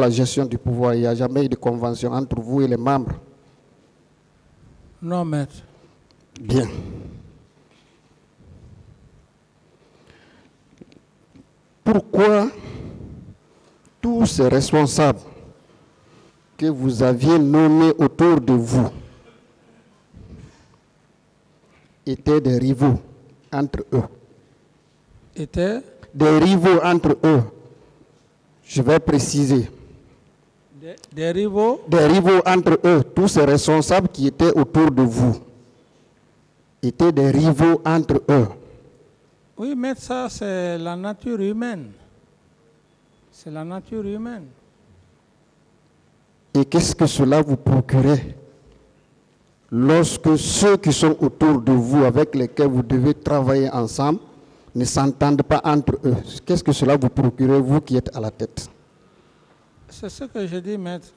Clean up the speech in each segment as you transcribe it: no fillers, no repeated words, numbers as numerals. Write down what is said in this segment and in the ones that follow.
la gestion du pouvoir, il n'y a jamais eu de convention entre vous et les membres? Non, maître. Bien. Pourquoi tous ces responsables que vous aviez nommés autour de vous étaient des rivaux entre eux? Étaient Des rivaux entre eux. Je vais préciser. des rivaux? Des rivaux entre eux. Tous ces responsables qui étaient autour de vous étaient des rivaux entre eux. Oui, mais ça, c'est la nature humaine. C'est la nature humaine. Et qu'est-ce que cela vous procurait lorsque ceux qui sont autour de vous, avec lesquels vous devez travailler ensemble, ne s'entendent pas entre eux? Qu'est-ce que cela vous procurait, vous qui êtes à la tête? C'est ce que je dis, maître.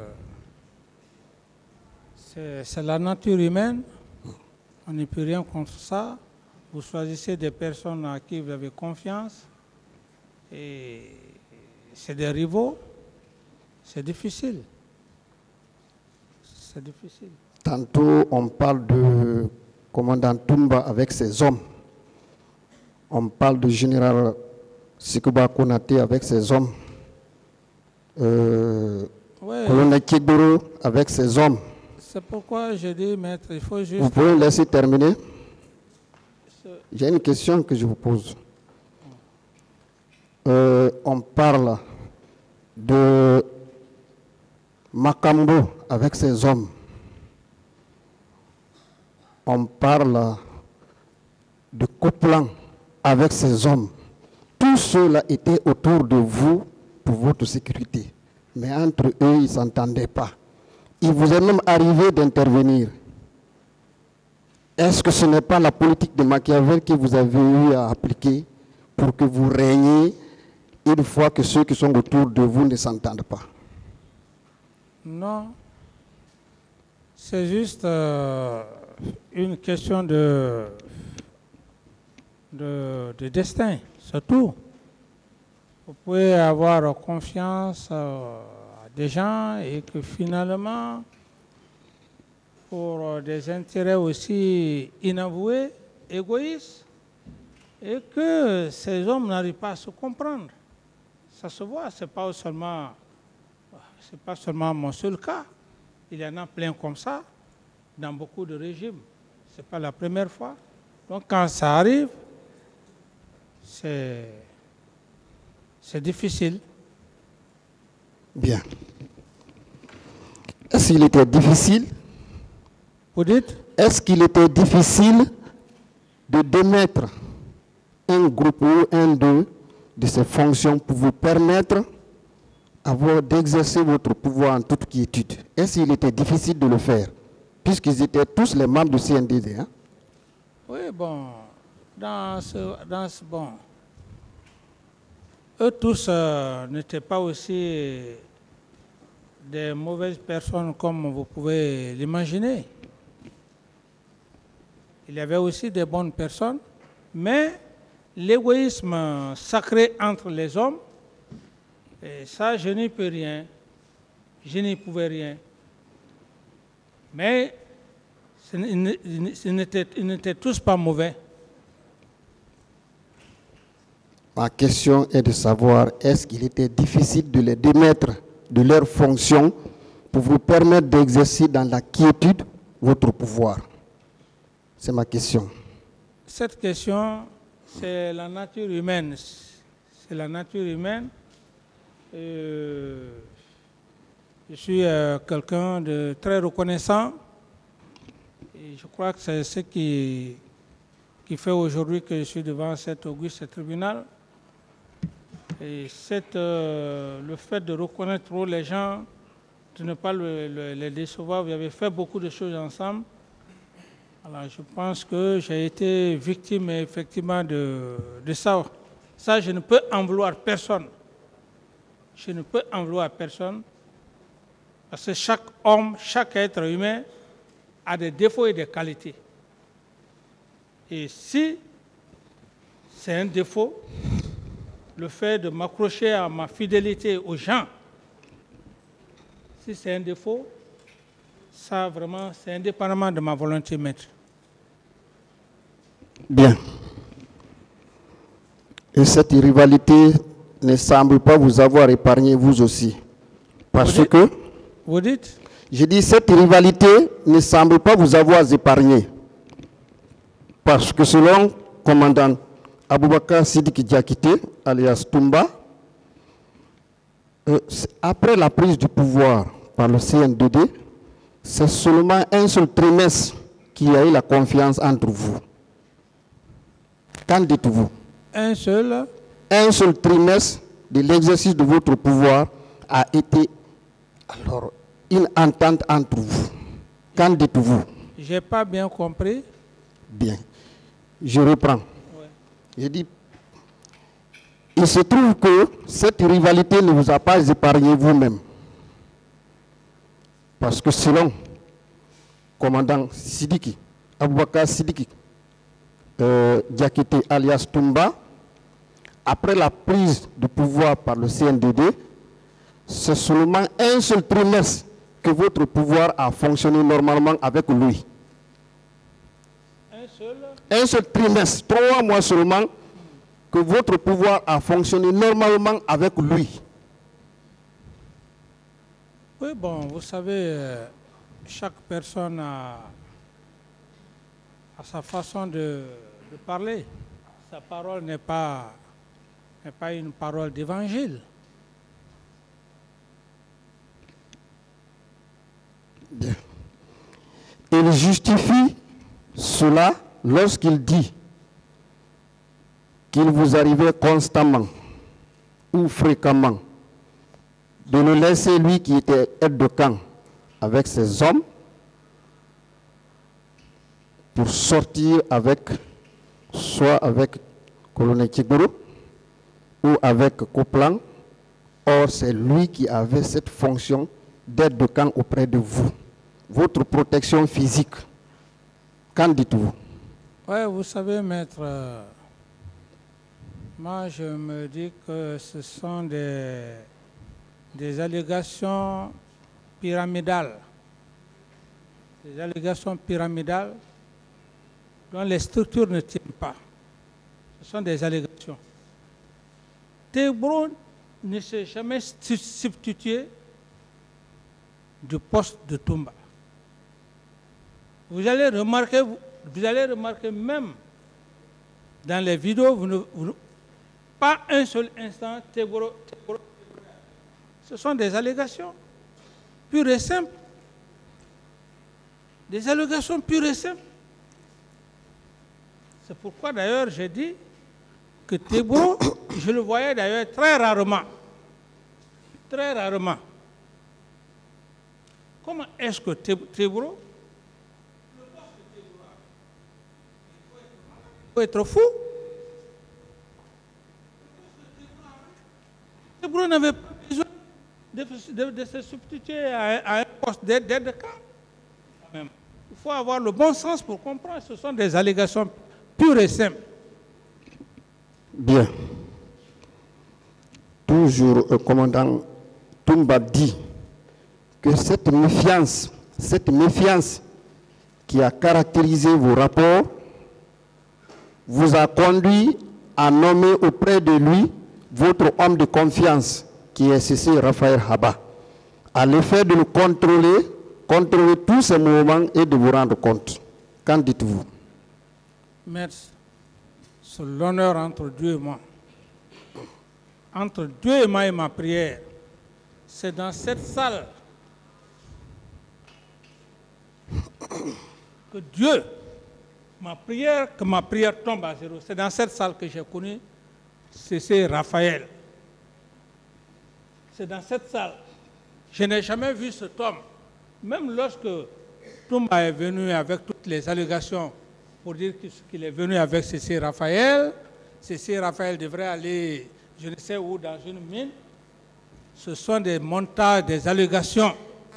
C'est la nature humaine. On ne peut rien contre ça. Vous choisissez des personnes à qui vous avez confiance. Et c'est des rivaux. C'est difficile. C'est difficile. Tantôt, on parle de commandant Toumba avec ses hommes. On parle du général Sikuba Konaté avec ses hommes. Colonel Kiboro avec ses hommes. C'est pourquoi je dis, maître, il faut juste... Vous pouvez me laisser terminer? J'ai une question que je vous pose. On parle de Makambo avec ses hommes. On parle de Coplan avec ses hommes. Tous ceux-là étaient autour de vous pour votre sécurité. Mais entre eux, ils ne s'entendaient pas. Il vous est même arrivé d'intervenir. Est-ce que ce n'est pas la politique de Machiavel que vous avez eu à appliquer pour que vous régniez une fois que ceux qui sont autour de vous ne s'entendent pas? Non. C'est juste une question de destin, c'est tout. Vous pouvez avoir confiance à des gens et que finalement, pour des intérêts aussi inavoués, égoïstes, et que ces hommes n'arrivent pas à se comprendre. Ça se voit, c'est pas seulement mon seul cas. Il y en a plein comme ça dans beaucoup de régimes. C'est pas la première fois. Donc quand ça arrive, c'est difficile. Bien. Est-ce qu'il était difficile? Vous dites? Est-ce qu'il était difficile de démettre un groupe ou un d'eux de ces fonctions pour vous permettre d'exercer votre pouvoir en toute quiétude? Est-ce qu'il était difficile de le faire? Puisqu'ils étaient tous les membres du CNDD. Hein? Oui, bon, bon, eux tous n'étaient pas aussi des mauvaises personnes comme vous pouvez l'imaginer. Il y avait aussi des bonnes personnes, mais l'égoïsme sacré entre les hommes, et ça, je n'y peux rien. Je n'y pouvais rien. Mais ils n'étaient tous pas mauvais. Ma question est de savoir, est-ce qu'il était difficile de les démettre de leurs fonctions pour vous permettre d'exercer dans la quiétude votre pouvoir? C'est ma question. Cette question, c'est la nature humaine. C'est la nature humaine. Je suis quelqu'un de très reconnaissant. Et je crois que c'est ce qui fait aujourd'hui que je suis devant cet auguste tribunal. Et le fait de reconnaître trop les gens, de ne pas les décevoir, vous avez fait beaucoup de choses ensemble. Alors je pense que j'ai été victime effectivement de ça. Ça, je ne peux en vouloir personne. Je ne peux en vouloir personne. Parce que chaque homme, chaque être humain a des défauts et des qualités. Et si c'est un défaut, le fait de m'accrocher à ma fidélité aux gens, Si c'est un défaut, ça vraiment, c'est indépendamment de ma volonté, maître. Bien. Et cette rivalité ne semble pas vous avoir épargné vous aussi. Parce que, Vous dites? je dis, cette rivalité ne semble pas vous avoir épargné. Parce que selon commandant Aboubakar Sidiki Diakité, alias Toumba, après la prise du pouvoir par le CNDD, c'est seulement un seul trimestre qu'il y a eu la confiance entre vous. Qu'en dites-vous? Un seul trimestre de l'exercice de votre pouvoir a été alors une entente entre vous. Qu'en dites-vous? Je n'ai pas bien compris. Bien. Je reprends. Ouais. Je dis, il se trouve que cette rivalité ne vous a pas épargné vous-même. Parce que selon commandant Sidiki, Aboubakar Sidiki, Diakité alias Toumba, après la prise de pouvoir par le CNDD, c'est seulement un seul trimestre que votre pouvoir a fonctionné normalement avec lui. Un seul trimestre, 3 mois seulement, que votre pouvoir a fonctionné normalement avec lui. Oui, bon, vous savez, chaque personne a sa façon de parler. Sa parole n'est pas une parole d'évangile. Bien. Il justifie cela lorsqu'il dit qu'il vous arrivait constamment ou fréquemment de le laisser, lui qui était aide de camp, avec ses hommes, pour sortir avec, soit avec colonel Tchigoro ou avec Koplan. Or, c'est lui qui avait cette fonction d'aide de camp auprès de vous. Votre protection physique. Qu'en dites-vous? Oui, vous savez, maître, moi je me dis que ce sont des allégations pyramidales. Des allégations pyramidales dont les structures ne tiennent pas. Ce sont des allégations. Tebro ne s'est jamais substitué du poste de Toumba. Vous allez remarquer même dans les vidéos, pas un seul instant, Tebro. Ce sont des allégations pures et simples. Des allégations pures et simples. C'est pourquoi d'ailleurs j'ai dit que Tebro, je le voyais d'ailleurs très rarement. Très rarement. Comment est-ce que Tebro, il faut être fou? Tebro n'avait pas besoin de se substituer à un poste d'aide de camp. Il faut avoir le bon sens pour comprendre. Ce sont des allégations pures et simples. Bien. Toujours le commandant Toumba dit que cette méfiance qui a caractérisé vos rapports vous a conduit à nommer auprès de lui votre homme de confiance, qui est ceci Raphaël Haba, à l'effet de le contrôler tous ces mouvements et de vous rendre compte. Qu'en dites-vous? Merci. C'est l'honneur entre Dieu et moi. Entre Dieu et moi et ma prière, c'est dans cette salle que Dieu, que ma prière tombe à zéro. C'est dans cette salle que j'ai connu C.C. Raphaël. C'est dans cette salle. Je n'ai jamais vu cet homme. Même lorsque Toumba est venu avec toutes les allégations pour dire qu'il est venu avec C.C. Raphaël devrait aller, je ne sais où, dans une mine. Ce sont des montages, des allégations.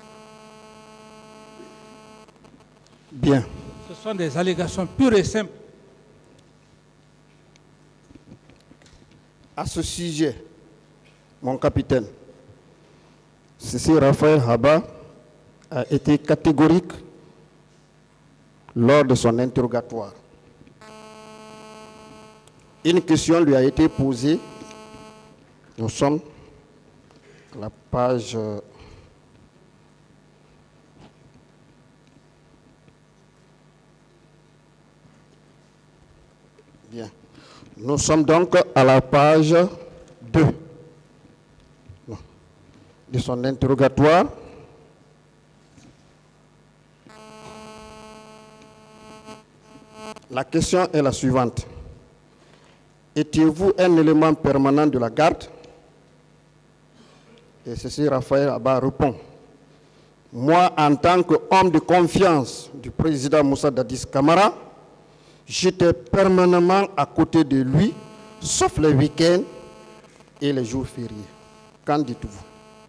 Bien. Ce sont des allégations pures et simples. À ce sujet, mon capitaine, Cécile Raphaël Haba a été catégorique lors de son interrogatoire. Une question lui a été posée. Nous sommes à la page bien. Nous sommes donc à la page 2 de son interrogatoire. La question est la suivante. Étiez-vous un élément permanent de la garde? Et ceci, Raphaël Haba répond. Moi, en tant qu'homme de confiance du président Moussa Dadis Camara, j'étais permanemment à côté de lui, sauf les week-ends et les jours fériés. Qu'en dites-vous?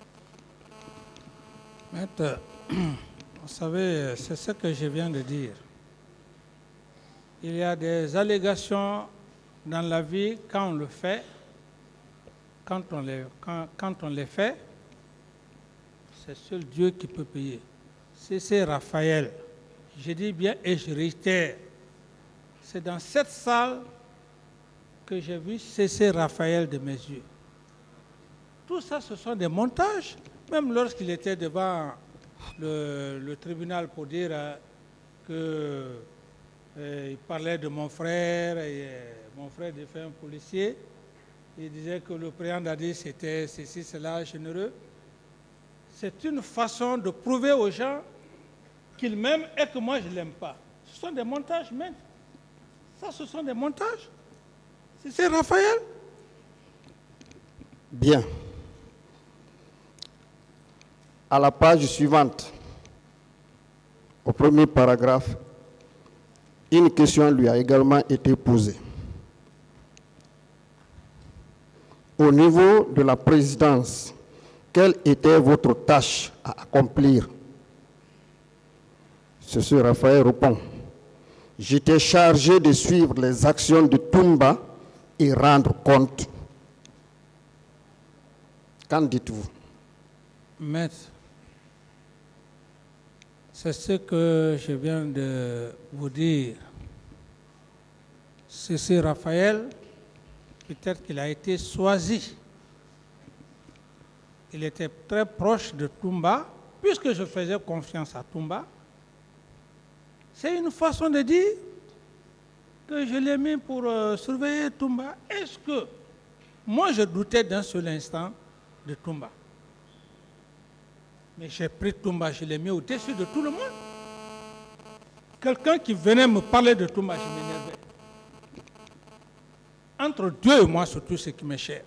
Maître, vous savez, c'est ce que je viens de dire. Il y a des allégations dans la vie quand on le fait, quand on les fait, c'est seul Dieu qui peut payer. C'est Raphaël. Je dis bien et je réitère. C'est dans cette salle que j'ai vu cesser Raphaël de mes yeux. Tout ça, ce sont des montages. Même lorsqu'il était devant le tribunal pour dire qu'il parlait de mon frère, et mon frère défait un policier, il disait que le président Dadis était ceci, cela, généreux. C'est une façon de prouver aux gens qu'il m'aime et que moi je ne l'aime pas. Ce sont des montages même. Ça, ce sont des montages. C'est Raphaël. Bien. À la page suivante, au premier paragraphe, une question lui a également été posée. Au niveau de la présidence, quelle était votre tâche à accomplir? Ceci, Raphaël répond. J'étais chargé de suivre les actions de Toumba et rendre compte. Qu'en dites-vous? Maître, c'est ce que je viens de vous dire. C'est Raphaël, peut-être qu'il a été choisi. Il était très proche de Toumba, puisque je faisais confiance à Toumba. C'est une façon de dire que je l'ai mis pour surveiller Toumba. Est-ce que moi je doutais d'un seul instant de Toumba? Mais j'ai pris Toumba, je l'ai mis au-dessus de tout le monde. Quelqu'un qui venait me parler de Toumba, je m'énervais. Entre Dieu et moi, surtout ce qui m'est cher.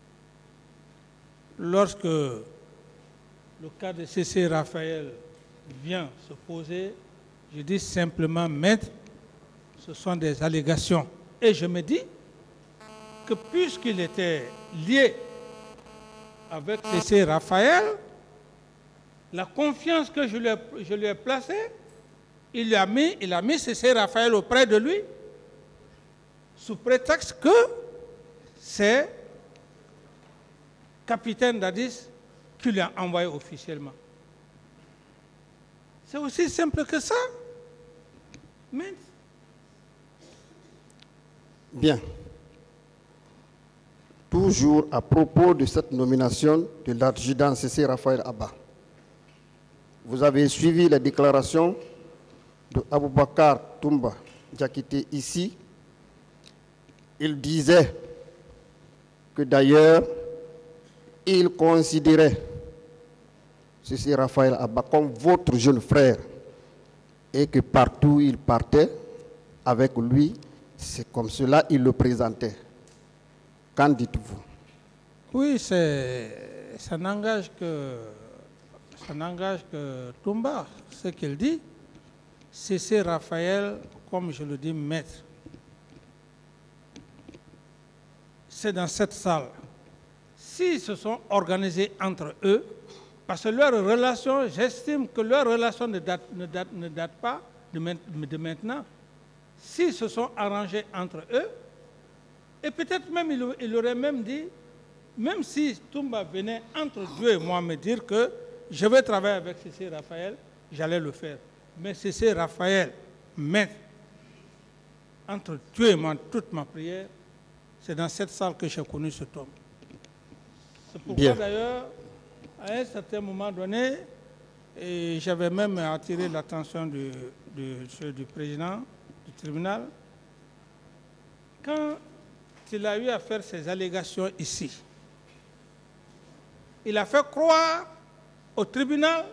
Lorsque le cas de C.C. Raphaël vient se poser, je dis simplement, maître, ce sont des allégations. Et je me dis que puisqu'il était lié avec C.C. Raphaël, la confiance que je lui ai placée, il a mis C.C. Raphaël auprès de lui, sous prétexte que c'est capitaine Dadis qui l'a envoyé officiellement. C'est aussi simple que ça. Mais... Bien. Toujours à propos de cette nomination de l'adjudant C.C. Raphaël Haba. Vous avez suivi les déclarations de Aboubakar Toumba Diakité ici. Il disait que d'ailleurs, il considérait C.C. Raphaël Haba comme votre jeune frère et que partout où il partait avec lui, c'est comme cela qu'il le présentait. Qu'en dites-vous? Oui, ça n'engage que Toumba, ce qu'il dit. C.C. Raphaël, comme je le dis, maître. C'est dans cette salle. S'ils se sont organisés entre eux, parce que leur relation, j'estime que leur relation ne date pas de maintenant. S'ils se sont arrangés entre eux, et peut-être même, il aurait même dit même si Toumba venait entre Dieu et moi me dire que je vais travailler avec C.C. Raphaël, j'allais le faire. Mais C.C. Raphaël, maître, entre Dieu et moi, toute ma prière, c'est dans cette salle que j'ai connu cet homme. C'est pourquoi d'ailleurs, à un certain moment donné, et j'avais même attiré l'attention du président du tribunal, quand il a eu à faire ses allégations ici, il a fait croire au tribunal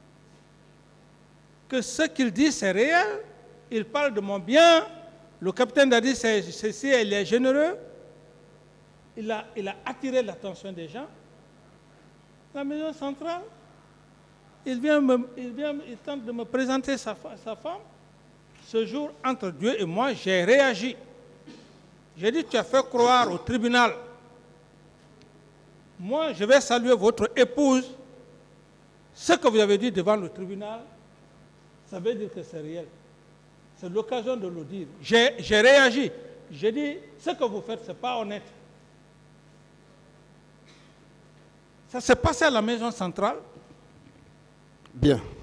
que ce qu'il dit c'est réel, il parle de mon bien, le capitaine a dit ceci, il est généreux, il a attiré l'attention des gens. La maison centrale, il tente de me présenter sa femme. Ce jour, entre Dieu et moi, j'ai réagi. J'ai dit, tu as fait croire au tribunal. Moi, je vais saluer votre épouse. Ce que vous avez dit devant le tribunal, ça veut dire que c'est réel. C'est l'occasion de le dire. J'ai réagi. J'ai dit, ce que vous faites, ce n'est pas honnête. Ça s'est passé à la maison centrale. Bien.